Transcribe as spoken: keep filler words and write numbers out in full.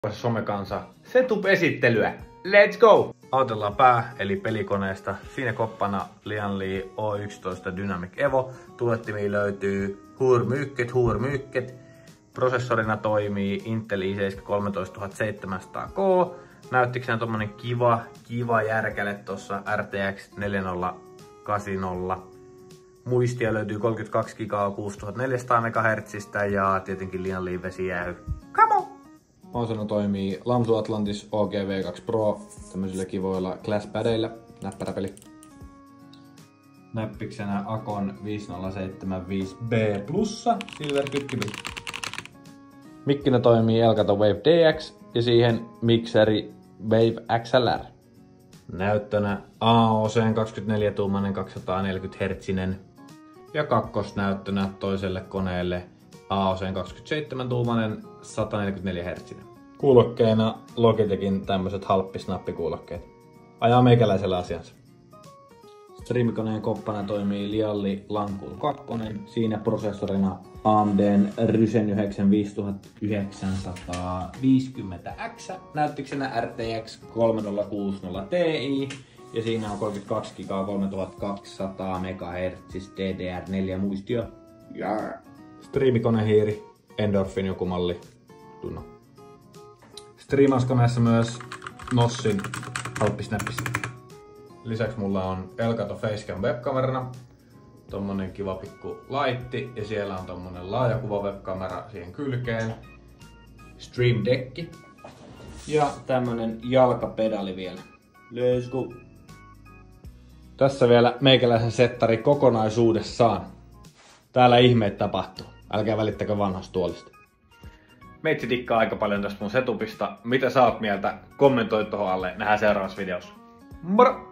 Somekansa setup-esittelyä. Let's go! Aloitellaan pää eli pelikoneesta. Siinä koppana Lianli O yksitoista Dynamic Evo. Tulettimia löytyy huurmyykket, huurmyykket. Prosessorina toimii Intel i seitsemän kolmetoistatuhattaseitsemänsataa K. Näyttiksenä tommonen kiva, kiva järkäle tossa R T X neljäkymmentä kahdeksankymmentä. Muistia löytyy kolmekymmentäkaksi gigaa kuusituhattaneljäsataa megahertsistä ja tietenkin Lianli vesijäähy. Come on! Mousena toimii Lamsu Atlantis O G V kaksi Pro tämmöisillä kivoilla classpadeilla. Näppäräpeli. Näppiksenä Akon viisituhattaseitsemänkymmentäviisi B plussa Silver kytkimen. Mikkinä toimii Elgato Wave D X ja siihen mikseri Wave X L R. Näyttönä A O C kaksikymmentäneljä tuumainen kaksisataaneljäkymmentä hertsinen ja kakkosnäyttönä toiselle koneelle A O C kaksikymmentäseitsemän tuumainen sataneljäkymmentäneljä hertsinen. Kuulokkeena Logitechin tämmöiset halppisnappikuulokkeet. Ajaa meikäläisellä asiansa. Streamikoneen koppana toimii Lianli Lancool kaksi. Siinä prosessorina A M D:n Ryzen yhdeksän viisituhattayhdeksänsataaviisikymmentä X. Näyttiksenä R T X kolmekymmentäkuusikymmentä Ti. Ja siinä on kolmekymmentäkaksi gigaa kolmetuhattakaksisataa megahertsistä D D R neljä muistio. Yeah. Striimikonehiiri, Endorphin joku malli, tunno. Striimauskoneessa myös Nossin halppisnäppis. Lisäksi mulla on Elgato Facecam webkamerana, tommonen kiva pikku laitti ja siellä on tommonen laajakuva webkamera siihen kylkeen. Stream Deck ja tämmönen jalkapedali vielä. Let's go! Tässä vielä meikäläisen settari kokonaisuudessaan. Täällä ihmeet tapahtuu. Älkää välittäkö vanhasta tuolista. Meitsi dikkaa aika paljon tästä mun setupista. Mitä sä oot mieltä? Kommentoi tuohon alle. Nähdään seuraavassa videossa. Moro!